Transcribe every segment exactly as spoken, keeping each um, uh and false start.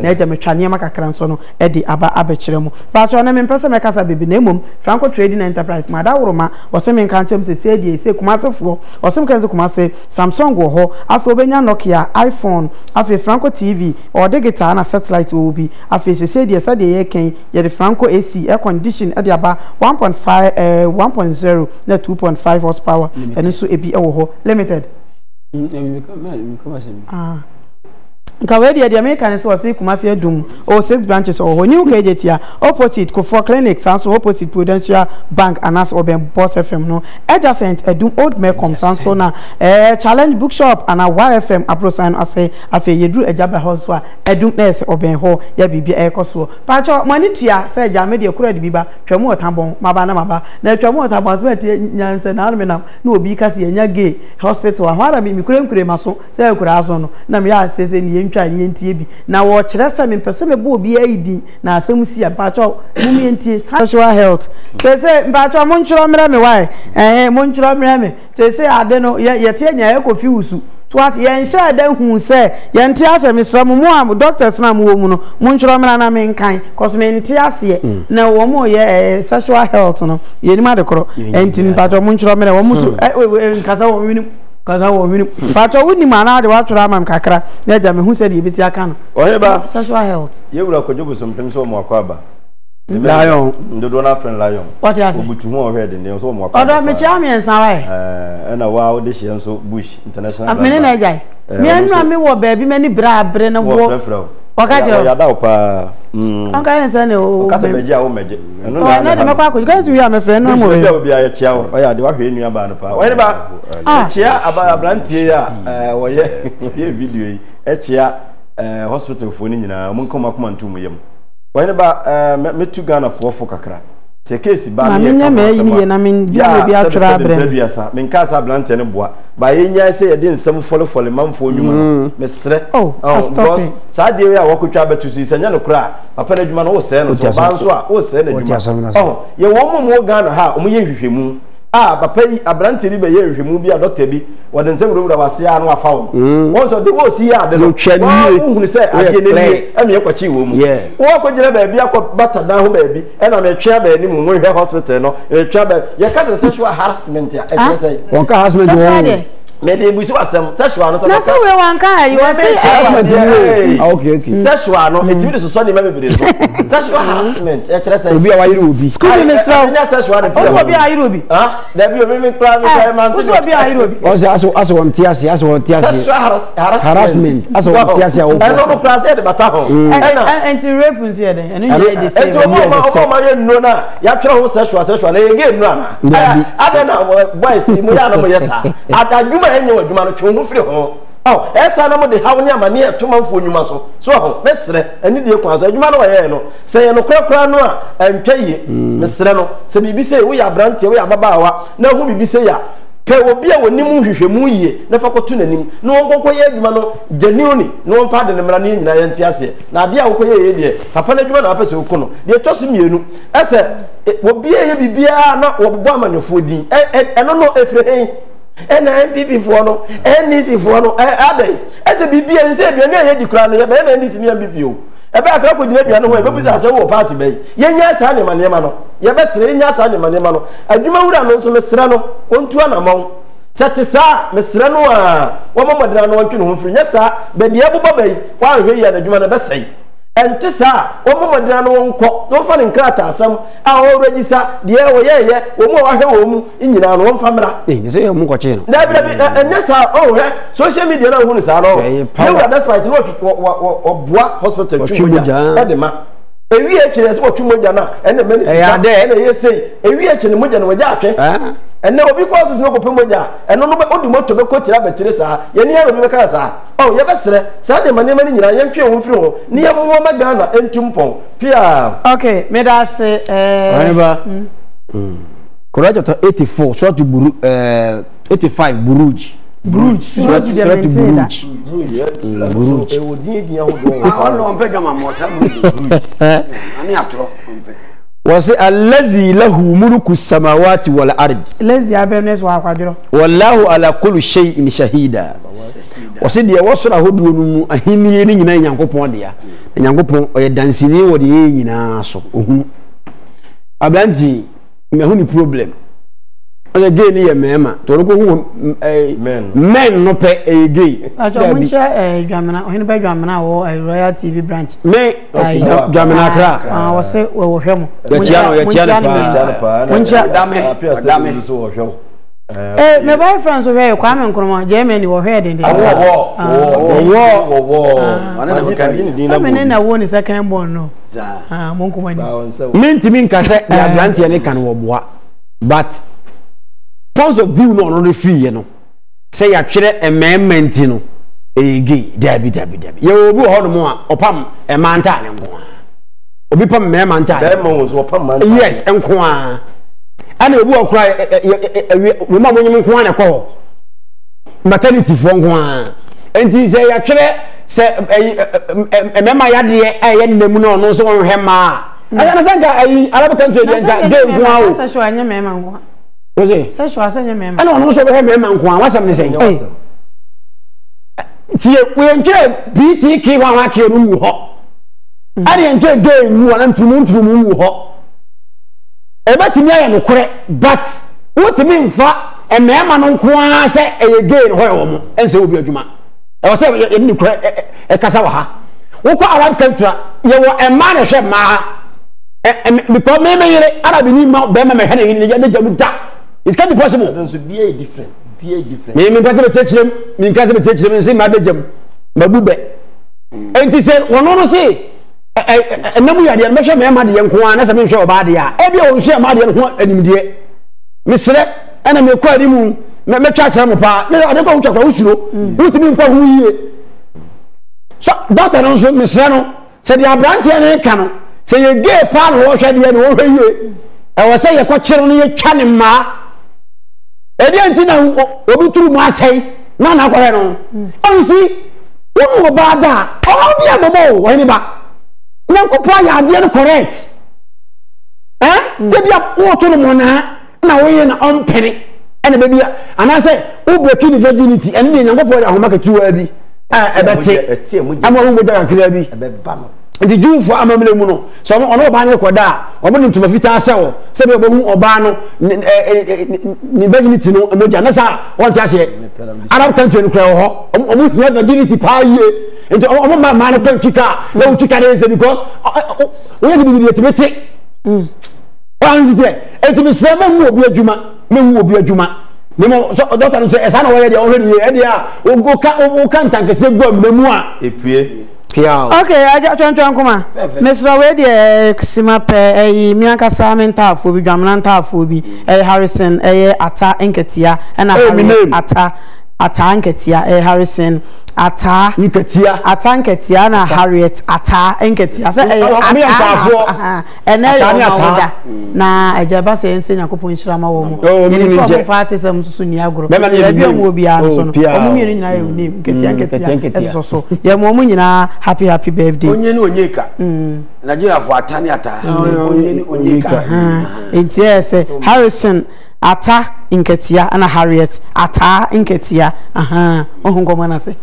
na eja metwane ma kakra nso no e de aba abekire mu ba cho na me pese me kasa bebi na emom Franco Trading Enterprise ma da woroma wose me nka nchem se se die se kumasefo wose me kanze kumase Samsung wo ho afi obenya Nokia iPhone afi Franco T V or digital na satellite wo bi afi se se die sa de ye ken ye de Franco A C air condition e de aba one point five eh one point zero na two point five horsepower and so e bi e wo ho limited ah Kawedi ya America ne so wase Kumasi adum o six branches o ho new K J T opposite Kofo Clinic sanso opposite Prudential Bank anas oben Boss F M no adjacent adum Old Mecom sanso na eh Challenge Bookshop ana Y F M aprosan ase afi yedru ejaba house a adum nurse oben ho ya bibia e koso pacho mani tua se ja me de kura de biba twam otabon maba na maba na twam otabon so ete nyanse na me na na obi kase nya gay hospital a hwara mi kure kure maso se kura aso no na me ya sese ni ntwa ni entie bi na wo kire se me pese me bo obi aidi na asem si apacho mu entie sexual health se se mpacho mo nchiro mre me why eh mo nchiro mre me se se ade no ye tie nya e kofi usu so at ye nche da hu se ye ntie asem sra mu mu doctors na mu wo mu no mo nchiro mre na me nkan cause me ntie ase na wo mo ye sexual health no ye ni ma de kro enti mpacho mo nchiro mre wo mu so nkasa wo wini kaza wo wini pacho wuni mana de watura am kakra na ja me hu se de yebisi aka no ohe ba sexual health ye wura kojobo sompem so mo akwaba lion ndodo na friend lion what you say obutu hu ohe de ne so mo akwaba odo me chia me nsan wa eh na wa o de hye nso bush international me na jai me anu me wo ba bi me ni bra bre na wo okaje ya da opa mm anka yense ne o okase beje a wo meje enu na na de me kwa ko guys we am fe no mo we obi a chia wo ya de wa hwe enu aba no pa we ba chia aba abrantie ya eh wo ye ye video yi e chia eh hospital fo ni nyina mo nkoma koma ntum yem we ba me tu Ghana fo fo kakra se case ba me nya me yi ni na me bia me bia twra abre bia sa me nka sa abrantie ne boa ba ye nya se ye de nsem fole fole manfo nwuma no me sre oh stop sa de we a wakotwa betu su se nya no kra papa na dwuma no wo se no so ba nso a wo se na dwuma oh ye wo mo mo Ghana ha o mo ye hwehwemu ah papa yi abrantie bi be ye hwehwemu bi a doctor bi wo de nsem wura wase a no afa wo won so de wo si ya de no wo hu se ade ne ni e me kwachi wo mu wo ko gire ba bi akọ bata dan ho ba bi e na me twa ba ni mu mo hwe hospital no e twa ba ye ka sexual harassment a e say won ka harassment wo me de busu asem sexual no so na so we wan ka you say harassment okay okay sexual no e ti bi so so ni ma bebere so sexual harassment e kire say obi a wayire obi school me so na sexual na o so obi a yire obi ah da bi obi me kra me kra man o so obi a yire obi o so aso aso won tiase aso won tiase sexual harassment aso won tiase o e no no kra say de bata ho e na anti rape nsi e den enu ye de say e to mo mo ma ye no na ya tro ho sexual sexual na ye ge no ana ada na boys mo ya na mo yesa adadwuma enye wadwuma no twon firi ho oh esa na mo de hawo ni amane etomanfo nyuma so so ho mesre ani de kwa so adwuma no waye no se ye no krakra no a antwaye mesre no se bibi se wo ya brantie wo ya babaawa na hu bibi se ya pe obi a woni mu hwehwemu yie na fa koto nanim no wonkoko ye adwuma no genuine no wonfa de ne mra ne nyina ye ntiase na ade a wokoye ye de papa na adwuma na apese wo kono de toso mienu ese obi ye bibia na wobo amanyofo din eno no efrehen ena N P P for no N D C for no adai ese bibia nse aduane ye di kura no ye be N D C ni N P P o e be akra ko gina aduane ho e be bisa se wo party be ye nya sa ne manema no ye be sere nya sa ne manema no adwuma wura no nso mesra no ontu anamon sete sa mesra no a wo mamodra no wantwe no ho firi nya sa be de abuba be wa hwe ye adwuma no be sei enti sa wo mamodra no wonko no fa ne nkrata asam a wo register de wo ye ye wo mo wa hwe wo mu nyina no wonfa mra eh ne se ye mu kwache no da bi da enya sa o he social media na hu ni sa no you that's why no wo boa hospital twimoja e de ma ewi e kire se wo twimoja na ene meni sika ene ye sei ewi e kire moja na waja atwe ene obi ko so no ko pomoja eno no be odi moto be ko tira betire sa ye ne ye obi be ka sa oh ye besere sa de mane mani nyina ye ntwe ho mfiri ho ne ye mo ma Ghana entumpon pia okay me da se eh Aneba mm Quran chapter eighty-four surah to buru eh eighty-five buruj buruj surah to the buruj buruj e wodi din ho do ah no mpe gama mo sa buruj ani atro mpe wasi allazi lahu mulku samawati wal ard lazi abenes wa akwadro wallahu ala kulli shay'in shahida wasi de wosora hoduo no mu ahiniye ni nyina nyankopon de ya nyankopon oye dansini wo de nyina so ohu abranti me hu ni problem oye gay ni ye mema to ro ko hu men men no pe e gay ajo mun che eh dwamena ohini ba dwamena wo Royal T V branch me dwamena kra ah wo se wo hwemo ya tia no ya tia pa mun che dame dame so wo hwemo eh me boy friends wo hwe kwa me nkroma Germany wo hwe den den wo wo wo wo ana na kan ni dina mo na wo ni second born no ah mon kuma ni minti min ka se ya branch ya ne kan wo boa but point of view no no free no say ya twere amendment no ege dabi dabi dabi ye obi ho no mo a opam e manta ne nko obi pam me manta be mo so opam manta yes nko a ana obi okura we ma monyi nko a ne ko maternity fo nko a enti say ya twere se e mema ya de e ye nnamu no no so won hema aya na zanka ai arab country de nka de nko a o sa so anya mema nko Oze se so asanya mema ana ono so be mema nko a wasam ne sei tie we nche B T K wa wa ke no mu ho ari nche gay mu na ntumu ntumu mu ho e batimi aye no kore but wotimi mfa e mema no nko a se e gay no ho yo mo ense obi adwuma e wo se ye ni kore e kasa wa ha wo ko awan kantra ye wo e ma na hwe ma e because me me yere arabi ni ma be ma me hwe ni ya jamu da it can be possible so be different be different me me kwate be techirem me kwate be techirem se ma da jam mabube enti se wono no se enamu ya de me hwe me ma de nko an na se me hwe oba de a e bi o hwe ma de ho animdie me sere ana me kwa di mu me me twa kire mo pa me ade ko twa kwa usuro utimi nkwa hu yie so doctor no so me sere no se de abrante ne ka no se ye gay pa no hwe de ne wo hwe yie e wo se ye ko kire no ye twa ne ma edi antina obi turu mu asai na na kware no onsi wo ba da o bi amomo wo ni ba nyankopon ya ade no correct eh de bia wo to no mo na na wo ye na ompere ene be bia ana se wo break the virginity ene de nyankopon ya homa ka tuwa bi eh e bete ama wo mo da kakra bi e be ba no ndi jumfo amamle mu no so ono oba ne koda obo ne ntuma fita asewo se be obo oba no ni virginity no emeja na sa won ti ase arab country no kra ho omo hia virginity pa ye enti omo ma ma ne kwa tika na utika dey say because we dey be dey tibete mm wan ti enti me se ma mu obi adwuma me mu obi adwuma me mo so doctor no say esa na wo ye dey o hwe ye e dey a o ka o ka ntankese go mmemu a epue okay aja twenty-one kuma Mister we de sima pe eh miankasa mental fo bi dwamna ntal fo bi eh Harrison eh ata enketia na ata ata enketia eh Harrison ata enketia ata enketia na Harriet ata enketia say eh ata ene yo mawda na ejaba say ense yakopon shirama wo mu ni fo fa ate sam susu ni agro e bi omo obi an so no omo mi ni nyina ye ni enketia enketia eso so ye mo mu nyina happy happy birthday onye ni onyeka Nigeria for atani ata onye ni onyeka enti ese Harrison ata inketia ana Harriet ata inketia aha ohun ko na se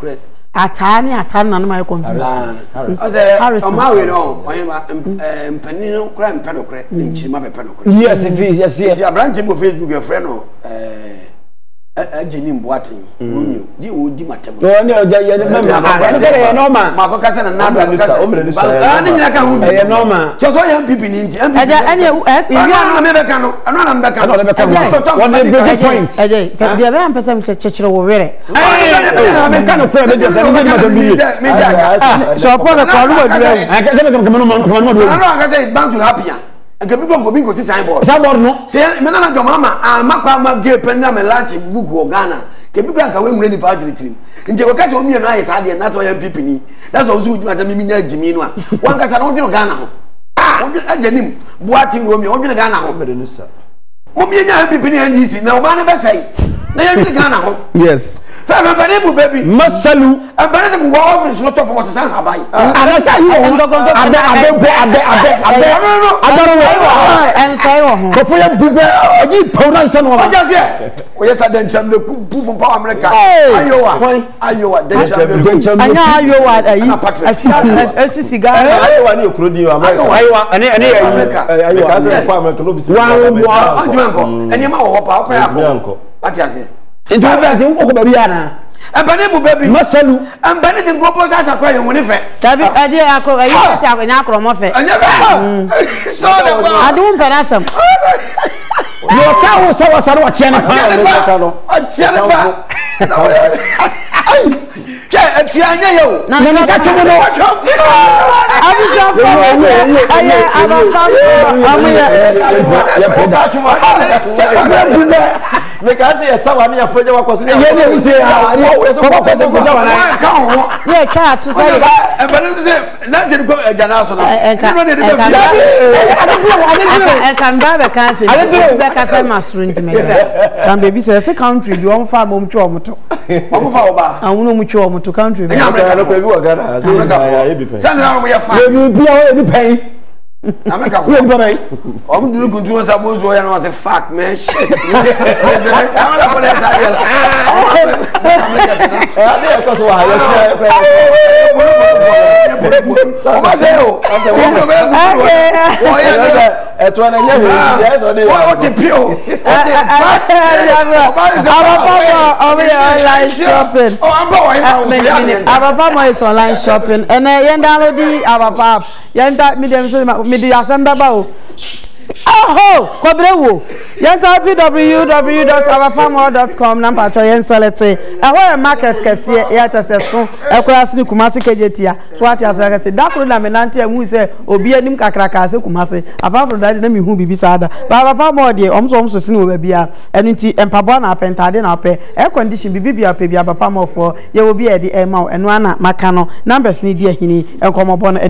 ata ni ata na no my confuse Harrison o ma we no onye ma mpani no kra mpa no kra nchi ma bepa no kra yes if yes yes abrante mo Facebook e friend no eh ajeni mboatin onyo di odi matem to ne oja ye ne ma se ye no ma ma ko kasa na na do kasa o mere ni sa ni nyina ka hu bi ye no ma so so ye pipi ni nti aja ene e na me be ka no anu na me be ka no le be ka one big point aja pe dia be am pesa mchechechero wo were eh me ka no kwa be dia me ma do bi me ja so ko na kwa lu wa dure eh ka se me ka no no no no ka say bank to happy nke bi go bi go si signboard signboard no se me na na go mama amakwa ma ge pen na me lunch book o Ghana ke bi kwa ka we nwure ni pa adwiri trim nje ko ka se o mienu ayi sa de na so ya pipi ni that's all so ujuma ta mi nya jimi no a wan ka sa na o dwino Ghana ho ah o dwino ajanim buati romi o dwino Ghana ho be no sa mo mi nya pipi ni N D C na o ma na be sai na ya dwino Ghana ho yes Fa bani bu baby. Masalu. And bani se go office so to for what san abai. Ana say you on go go abe abe abe abe abe. No no no. Adaro. En say wo ho. Ko poya bu oji pawna san wo. O just here. O yes den cham le bu from power America. Ayowa. Ayowa den cham. Anya ayowa ayi. Afia asisiga. Ayowa ni okrodi wa America. Ayowa ane ane America. ayowa Because kwa America no bi. Wa wa Anjuanko. Eni ma wo pa pa ya. Ati ase. Nti wa fi wo ko ba bi ana. Ebane bu baby. Masalu. Ebane se nkopo sa sa kwa ye woni fe. Tabi ade akro ayi se akonya akro mo fe. Anya fe. So de ba. Adum perasam. Yo ka wo sa wa sa ro che ne pa. O che ne pa. Ai. Che atianya yo. Na na ka chumo no. Abisha fo aye abamba amuya. Ya poda chumo. Because yes, someone ya proje wa kwaso. Ye ne use ya. Wo so ko ko ko wa na. Ka ho. Ye ka to say. E bana se na je ko jana so na. No ne de be e kan ba be kan se. Be ka say masuru ntime. Kan be bi se se country bi on fa mom twa omoto. Omo fa oba. Awuno mu twa omoto country bi. Ya America ko bi wa Ghana. Ya e bi pen. San na mo ya fa. Ye bi bia e bi pen. America Wo bi pen. Omo dulu kuntu sa bo so ya no say fuck man shit. America ko na sa ya. Ade e ko so wa ya se. Omo se o. Omo be ku. O ya de e to na nya he ya so de. O ti pio. O ti fuck. Ababa o be online shopping. O amba wa ina. Ababa mo is online shopping. And yen download di ababa. Yen ta medium so me di asamba ba o. Oh, kwabrewo. Yenta w w w dot abapamo dot com number to yen selete. E ho market kese ya tese so. E kura sini Kumasi kejetia. So ati asra kese. Da kuro na menante amu se obi anim kakraka se Kumasi. Apart from that na me hu bibi sada. Ba abapamo de omso omso sini wo bia. Enu nti empabo na apentade na ape. Air condition bibi bia pe bia abapamo for ye obi e di e ma enu ana maka no. Numbers ni di ahini enkomobo no